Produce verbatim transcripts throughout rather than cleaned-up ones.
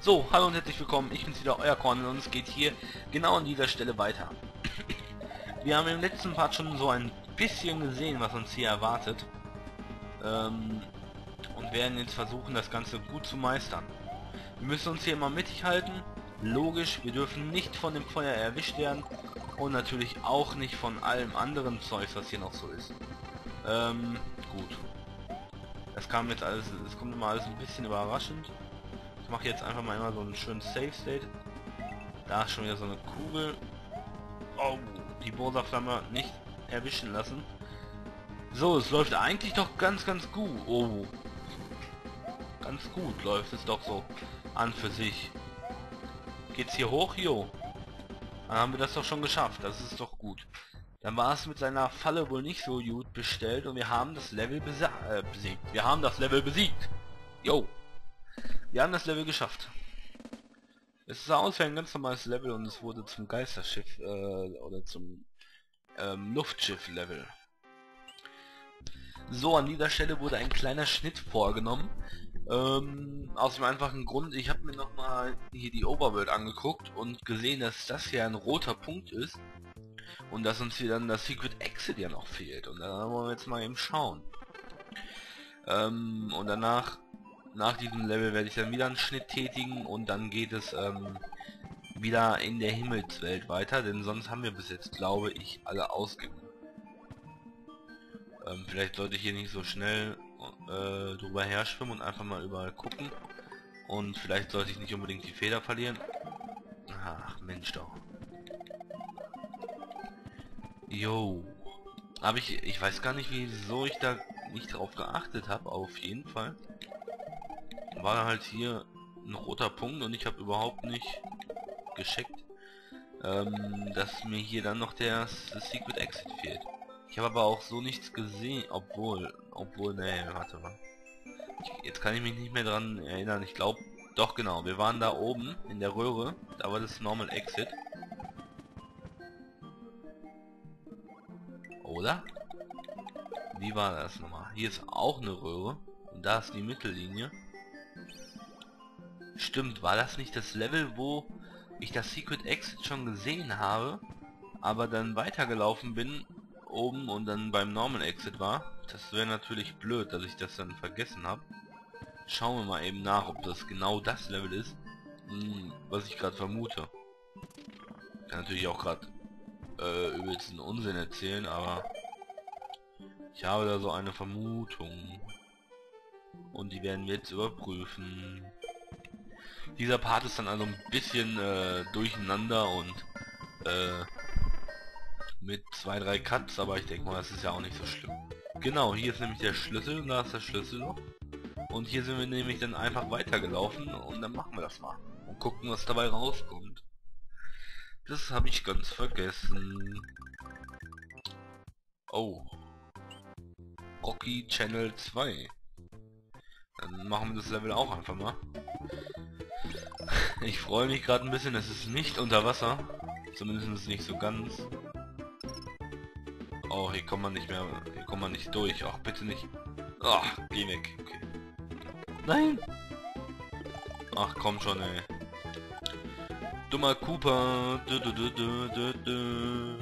So, hallo und herzlich willkommen, ich bin's wieder, euer Cornel, und es geht hier genau an dieser Stelle weiter. Wir haben im letzten Part schon so ein bisschen gesehen, was uns hier erwartet. Ähm, und werden jetzt versuchen, das Ganze gut zu meistern. Wir müssen uns hier immer mittig halten. Logisch, wir dürfen nicht von dem Feuer erwischt werden. Und natürlich auch nicht von allem anderen Zeugs, was hier noch so ist. Ähm, gut. Das kam jetzt alles, es kommt immer alles ein bisschen überraschend. Ich mache jetzt einfach mal immer so einen schönen Safe State. Da ist schon wieder so eine Kugel. Oh, die Borsa-Flamme nicht erwischen lassen. So, es läuft eigentlich doch ganz, ganz gut. Oh, ganz gut läuft es doch so an für sich. Geht's hier hoch? Jo. Dann haben wir das doch schon geschafft. Das ist doch gut. Dann war es mit seiner Falle wohl nicht so gut bestellt und wir haben das Level besa äh, besiegt. Wir haben das Level besiegt. Jo. Wir haben das Level geschafft. Es sah aus wie ein ganz normales Level und es wurde zum Geisterschiff äh, oder zum ähm, Luftschiff-Level. So, an dieser Stelle wurde ein kleiner Schnitt vorgenommen. Ähm, aus dem einfachen Grund, ich habe mir nochmal hier die Overworld angeguckt und gesehen, dass das hier ein roter Punkt ist. Und dass uns hier dann das Secret Exit ja noch fehlt. Und da wollen wir jetzt mal eben schauen. Ähm, und danach, nach diesem Level werde ich dann wieder einen Schnitt tätigen und dann geht es ähm, wieder in der Himmelswelt weiter, denn sonst haben wir bis jetzt, glaube ich, alle ausgegeben. Ähm, vielleicht sollte ich hier nicht so schnell äh, drüber her schwimmen und einfach mal überall gucken. Und vielleicht sollte ich nicht unbedingt die Feder verlieren. Ach, Mensch doch. Jo. Aber ich, ich weiß gar nicht, wieso ich da nicht drauf geachtet habe. Auf jeden Fall war halt hier ein roter Punkt und ich habe überhaupt nicht gescheckt, ähm, dass mir hier dann noch der Secret Exit fehlt. Ich habe aber auch so nichts gesehen, obwohl, obwohl, ne, warte mal. Ich, jetzt kann ich mich nicht mehr dran erinnern. Ich glaube, doch genau, wir waren da oben in der Röhre, da war das Normal Exit. Oder? Wie war das nochmal? Hier ist auch eine Röhre und da ist die Mittellinie. Stimmt, war das nicht das Level, wo ich das Secret Exit schon gesehen habe, aber dann weitergelaufen bin oben und dann beim Normal Exit war? Das wäre natürlich blöd, dass ich das dann vergessen habe. Schauen wir mal eben nach, ob das genau das Level ist, hm, was ich gerade vermute. Kann natürlich auch gerade äh, übelsten Unsinn erzählen, aber ich habe da so eine Vermutung. Und die werden wir jetzt überprüfen. Dieser Part ist dann also ein bisschen äh, durcheinander und äh, mit zwei, drei Cuts, aber ich denke mal, das ist ja auch nicht so schlimm. Genau, hier ist nämlich der Schlüssel und da ist der Schlüsselloch. Und hier sind wir nämlich dann einfach weitergelaufen und dann machen wir das mal. Und gucken, was dabei rauskommt. Das habe ich ganz vergessen. Oh. Rocky Channel zwei. Dann machen wir das Level auch einfach mal. Ich freue mich gerade ein bisschen, es ist nicht unter Wasser. Zumindest nicht so ganz. Oh, hier kommt man nicht mehr, hier kommt man nicht durch. Ach, bitte nicht. Ach, geh weg. Okay. Nein! Ach, komm schon, ey. Dummer Cooper. Du, du, du, du, du, du.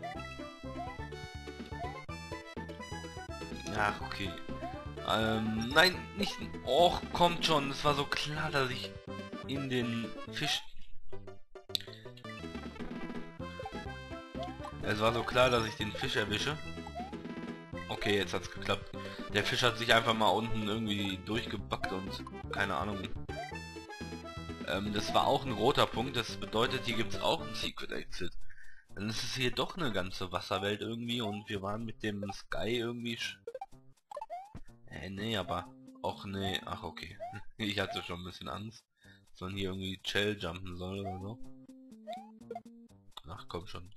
Ach, okay. Ähm, nein, nicht... Och, kommt schon. Es war so klar, dass ich in den Fisch... Es war so klar, dass ich den Fisch erwische. Okay, jetzt hat's geklappt. Der Fisch hat sich einfach mal unten irgendwie durchgebackt und... Keine Ahnung. Ähm, das war auch ein roter Punkt. Das bedeutet, hier gibt's auch ein Secret Exit. Dann ist es hier doch eine ganze Wasserwelt irgendwie und wir waren mit dem Sky irgendwie... Sch äh, nee, aber... Och, nee. Ach, okay. Ich hatte schon ein bisschen Angst, dass man hier irgendwie Shell jumpen soll oder so. Ach, komm schon.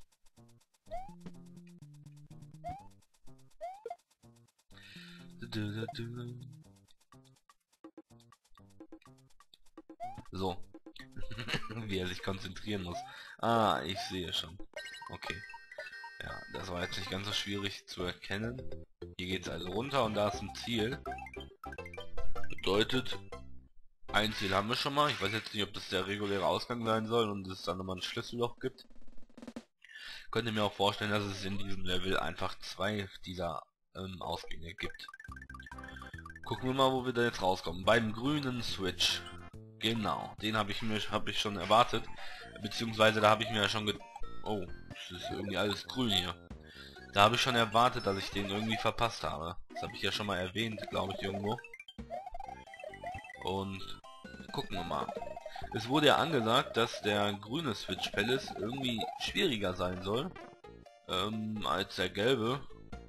So. Wie er sich konzentrieren muss. Ah, ich sehe schon. Okay. Ja, das war jetzt nicht ganz so schwierig zu erkennen. Hier geht es also runter und da ist ein Ziel. Bedeutet, Ein Ziel haben wir schon mal. Ich weiß jetzt nicht, ob das der reguläre Ausgang sein soll und es dann nochmal ein Schlüsselloch gibt. Könnte mir auch vorstellen, dass es in diesem Level einfach zwei dieser ähm, Ausgänge gibt. Gucken wir mal, wo wir da jetzt rauskommen. Beim grünen Switch. Genau, den habe ich mir habe ich schon erwartet. Beziehungsweise da habe ich mir ja schon ge... Oh, das ist irgendwie alles grün hier. Da habe ich schon erwartet, dass ich den irgendwie verpasst habe. Das habe ich ja schon mal erwähnt, glaube ich, irgendwo. Und gucken wir mal. Es wurde ja angesagt, dass der grüne Switch Palace irgendwie schwieriger sein soll ähm, als der gelbe.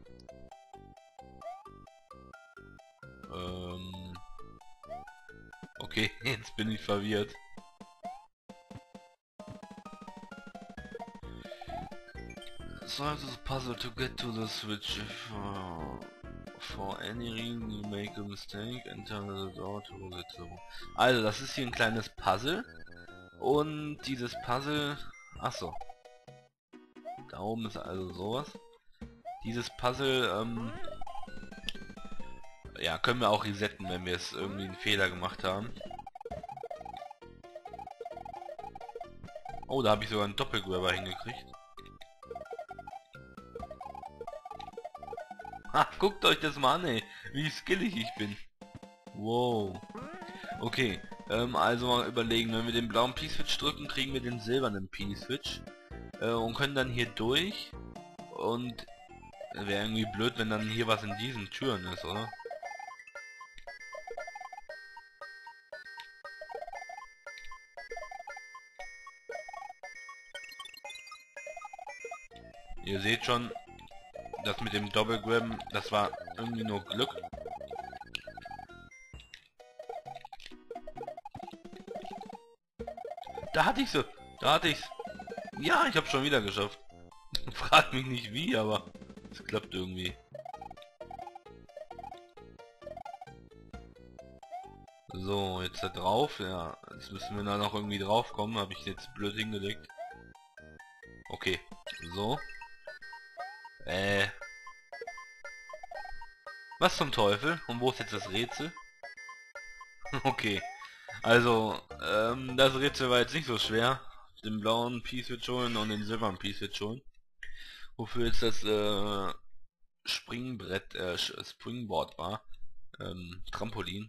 Ähm, okay, jetzt bin ich verwirrt. Solve this puzzle to get to the switch. If uh, for any reason you make a mistake, enter the door to get the... Also, das ist hier ein kleines Puzzle. Und dieses Puzzle... Achso. Da oben ist also sowas. Dieses Puzzle, ähm... ja, können wir auch resetten, wenn wir es irgendwie einen Fehler gemacht haben. Oh, da habe ich sogar einen Doppelgrabber hingekriegt. Ha, guckt euch das mal an, ey, wie skillig ich bin. Wow. Okay, ähm, also mal überlegen, wenn wir den blauen P-Switch drücken, kriegen wir den silbernen P-Switch. Äh, und können dann hier durch. Und wäre irgendwie blöd, wenn dann hier was in diesen Türen ist, oder? Ihr seht schon, das mit dem Doppelgrabben, das war irgendwie nur Glück. Da hatte ich sie. Da hatte ich's. Ja, ich habe schon wieder geschafft. Frag mich nicht wie, aber es klappt irgendwie. So, jetzt da drauf. Ja, jetzt müssen wir da noch irgendwie drauf kommen. Habe ich jetzt blöd hingelegt. Okay, so. Äh. Was zum Teufel? Und wo ist jetzt das Rätsel? Okay. Also, ähm, das Rätsel war jetzt nicht so schwer. Den blauen P-Switch holen und den silbernen P-Switch holen. Wofür jetzt das äh, Springbrett, äh, Springboard war. Ähm, Trampolin.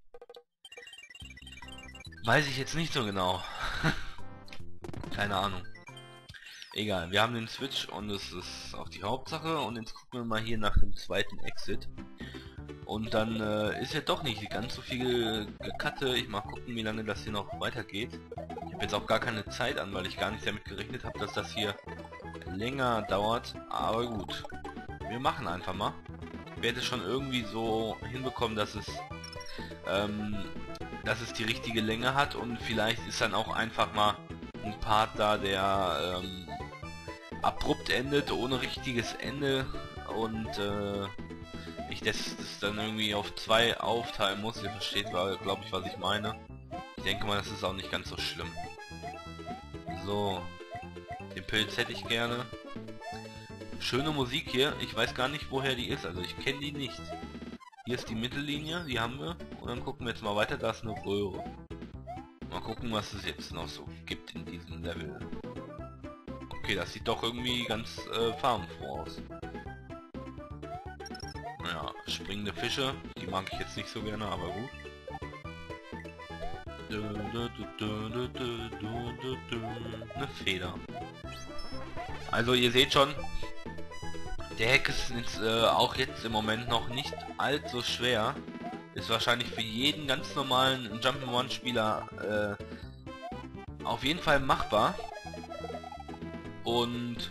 Weiß ich jetzt nicht so genau. Keine Ahnung. Egal, wir haben den Switch und es ist auch die Hauptsache. Und jetzt gucken wir mal hier nach dem zweiten Exit. Und dann äh, ist ja doch nicht ganz so viel Gekatte. Ich mal gucken, wie lange das hier noch weitergeht. Ich habe jetzt auch gar keine Zeit an, weil ich gar nicht damit gerechnet habe, dass das hier länger dauert. Aber gut, wir machen einfach mal. Ich werde es schon irgendwie so hinbekommen, dass es ähm, dass es die richtige Länge hat. Und vielleicht ist dann auch einfach mal ein Part da, der ähm, abrupt endet, ohne richtiges Ende. Und äh, ich das, das dann irgendwie auf zwei aufteilen muss. Ihr versteht, glaube ich, was ich meine. Ich denke mal, das ist auch nicht ganz so schlimm. So, den Pilz hätte ich gerne. Schöne Musik hier. Ich weiß gar nicht, woher die ist. Also ich kenne die nicht. Hier ist die Mittellinie, die haben wir. Und dann gucken wir jetzt mal weiter. Da ist eine Röhre. Mal gucken, was es jetzt noch so gibt in diesem Level. Okay, das sieht doch irgendwie ganz äh, farbenfroh aus. Ja, springende Fische, die mag ich jetzt nicht so gerne, aber gut. Eine Feder. Also ihr seht schon, der Hack ist jetzt, äh, auch jetzt im Moment noch nicht allzu schwer. Ist wahrscheinlich für jeden ganz normalen Jump'n'Run-Spieler äh, auf jeden Fall machbar. Und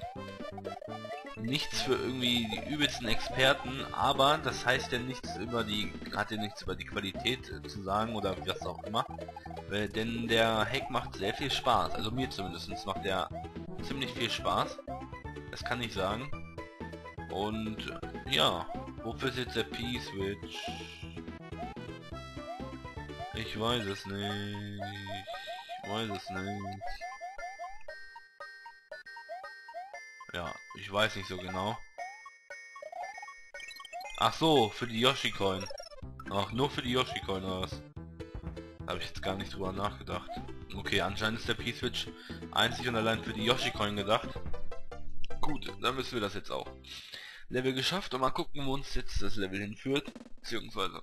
nichts für irgendwie die übelsten Experten, aber das heißt ja nichts über die, hat ja nichts über die Qualität äh, zu sagen oder was auch immer, äh, denn der Hack macht sehr viel Spaß, also mir zumindest macht der ziemlich viel Spaß, das kann ich sagen. Und äh, ja, wofür ist jetzt der P-Switch? Ich weiß es nicht, ich weiß es nicht. Ja, ich weiß nicht so genau. Ach so, für die Yoshi-Coin. Ach, nur für die Yoshi-Coin oder was? Habe ich jetzt gar nicht drüber nachgedacht. Okay, anscheinend ist der P-Switch einzig und allein für die Yoshi-Coin gedacht. Gut, dann müssen wir das jetzt auch. Level geschafft und mal gucken, wo uns jetzt das Level hinführt. Beziehungsweise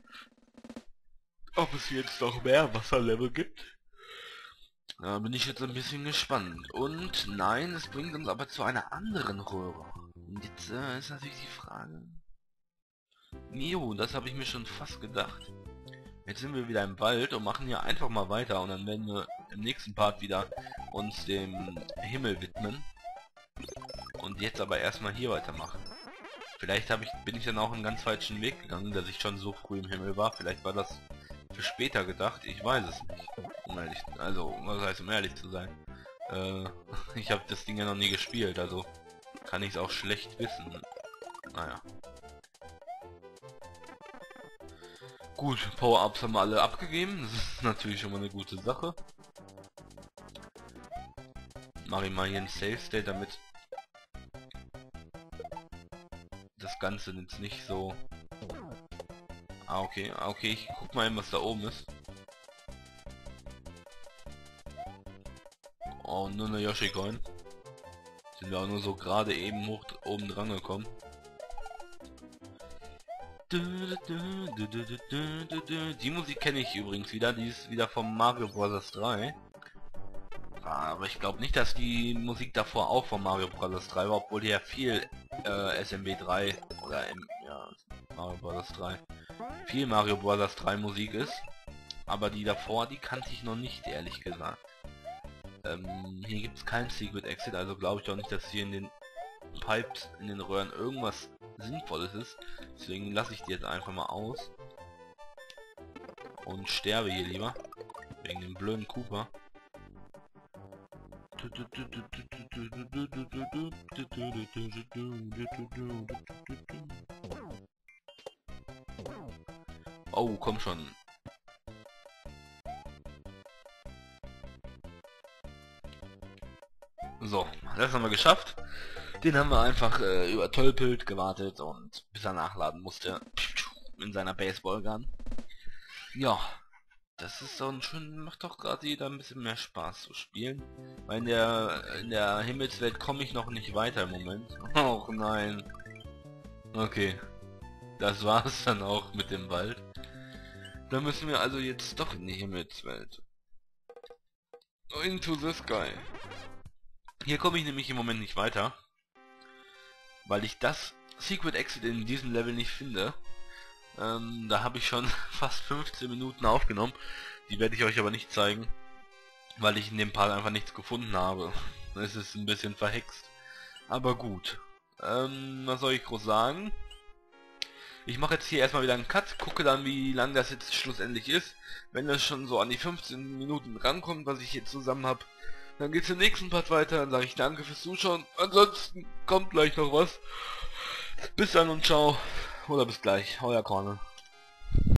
ob es jetzt noch mehr Wasserlevel gibt. Da bin ich jetzt ein bisschen gespannt. Und nein, es bringt uns aber zu einer anderen Röhre. Und jetzt äh, ist natürlich die Frage... Jo, das habe ich mir schon fast gedacht. Jetzt sind wir wieder im Wald und machen hier einfach mal weiter. Und dann werden wir im nächsten Part wieder uns dem Himmel widmen. Und jetzt aber erstmal hier weitermachen. Vielleicht habe ich, bin ich dann auch einen ganz falschen Weg gegangen, dass ich schon so früh im Himmel war. Vielleicht war das für später gedacht. Ich weiß es nicht. Um ehrlich, also, was heißt, um ehrlich zu sein? Äh, ich habe das Ding ja noch nie gespielt, also kann ich es auch schlecht wissen. Naja. Gut, Power-Ups haben wir alle abgegeben. Das ist natürlich schon mal eine gute Sache. Mache ich mal hier ein Save State, damit das Ganze jetzt nicht so... Ah, okay, ah, okay, ich guck mal eben, was da oben ist. Oh, nur eine Yoshi-Coin. Sind wir auch nur so gerade eben hoch oben dran gekommen. Die Musik kenne ich übrigens wieder, die ist wieder vom Mario Bros. drei. Aber ich glaube nicht, dass die Musik davor auch von Mario Bros. drei war, obwohl hier viel äh, S M B drei oder M ja, Mario Bros. drei viel Mario Bros. drei Musik ist. Aber die davor, die kannte ich noch nicht, ehrlich gesagt. Ähm, hier gibt es kein Secret Exit, also glaube ich doch nicht, dass hier in den Pipes, in den Röhren irgendwas Sinnvolles ist. Deswegen lasse ich die jetzt einfach mal aus. Und sterbe hier lieber. Wegen dem blöden Cooper. Oh, komm schon. So, das haben wir geschafft. Den haben wir einfach äh, übertölpelt, gewartet und bis er nachladen musste in seiner Baseballgun. Ja, das ist so ein schön, macht doch gerade jeder ein bisschen mehr Spaß zu spielen. Weil in der in der Himmelswelt komme ich noch nicht weiter im Moment. Och nein. Okay, das war's dann auch mit dem Wald. Dann müssen wir also jetzt doch in die Himmelswelt. Into the sky. Hier komme ich nämlich im Moment nicht weiter, weil ich das Secret Exit in diesem Level nicht finde. Ähm, da habe ich schon fast fünfzehn Minuten aufgenommen. Die werde ich euch aber nicht zeigen, weil ich in dem Part einfach nichts gefunden habe. Es ist ein bisschen verhext. Aber gut. Ähm, was soll ich groß sagen? Ich mache jetzt hier erstmal wieder einen Cut, gucke dann, wie lang das jetzt schlussendlich ist. Wenn das schon so an die fünfzehn Minuten rankommt, was ich hier zusammen habe, dann geht's im nächsten Part weiter. Dann sage ich danke fürs Zuschauen. Ansonsten kommt gleich noch was. Bis dann und ciao. Oder bis gleich. Euer Cornel.